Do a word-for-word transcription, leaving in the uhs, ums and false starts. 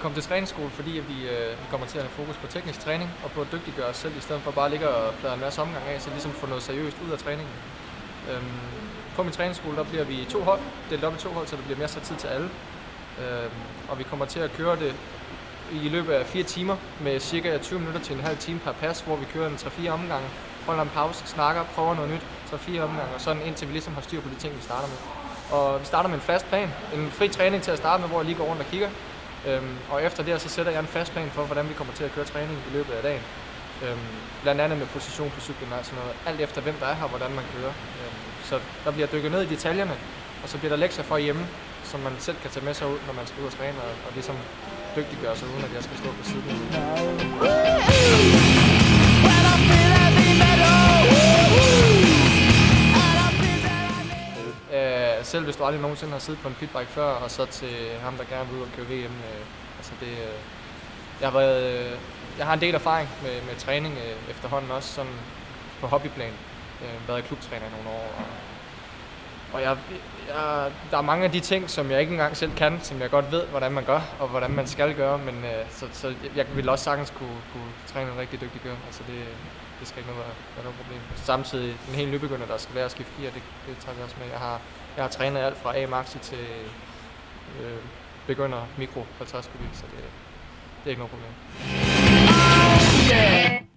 kom til træningsskole, fordi vi, øh, vi kommer til at have fokus på teknisk træning og på at dygtiggøre os selv, i stedet for bare at ligge og plade en masse omgang af, så ligesom få noget seriøst ud af træningen. Øhm, på min træningsskole der bliver vi to hold, delt op i to hold, så der bliver masser af tid til alle. Øhm, og vi kommer til at køre det i løbet af fire timer med cirka tyve minutter til en halv time per pas, hvor vi kører en tre fire omgange, holder en pause, snakker, prøver noget nyt, så fire omgange, og sådan indtil vi ligesom har styr på de ting, vi starter med. Og vi starter med en fast plan, en fri træning til at starte med, hvor jeg lige går rundt og kigger. Øhm, og efter det så sætter jeg en fast plan for, hvordan vi kommer til at køre træning i løbet af dagen. Øhm, blandt andet med position på cyklen og sådan noget, alt efter hvem der er her, hvordan man kører. Øhm, så der bliver dykket ned i detaljerne, og så bliver der lektier for hjemme, som man selv kan tage med sig ud, når man skal ud og træne, og, og ligesom dygtiggøre sig, uden at jeg skal stå på siden. Øh, selv hvis du aldrig nogensinde har siddet på en pitbike før, og så til ham, der gerne vil ud og køre V M. Øh, altså det, øh, jeg, har været, øh, jeg har en del erfaring med, med træning øh, efterhånden, også sådan på hobbyplan. Jeg har været klubtræner i nogle år. Og, og jeg, jeg, der er mange af de ting, som jeg ikke engang selv kan, som jeg godt ved, hvordan man gør, og hvordan man skal gøre, men øh, så, så jeg vil også sagtens kunne, kunne træne en rigtig dygtig gør. Altså det, det skal ikke være, være noget problem. Samtidig en helt nybegynder, der skal være at skifte gear, det, det tager vi også med. Jeg har, jeg har trænet alt fra A-maxi til øh, begynder mikro halvtreds kubik, så det, det er ikke noget problem.